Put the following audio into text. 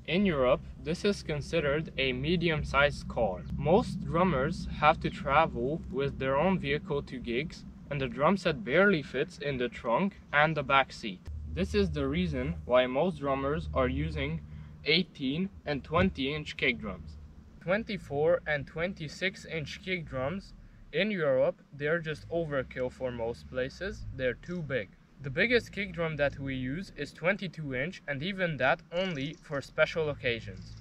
In Europe, this is considered a medium-sized car. Most drummers have to travel with their own vehicle to gigs, and the drum set barely fits in the trunk and the back seat. This is the reason why most drummers are using 18 and 20-inch kick drums. 24 and 26-inch kick drums in Europe, they're just overkill for most places. They're too big. The biggest kick drum that we use is 22-inch, and even that only for special occasions.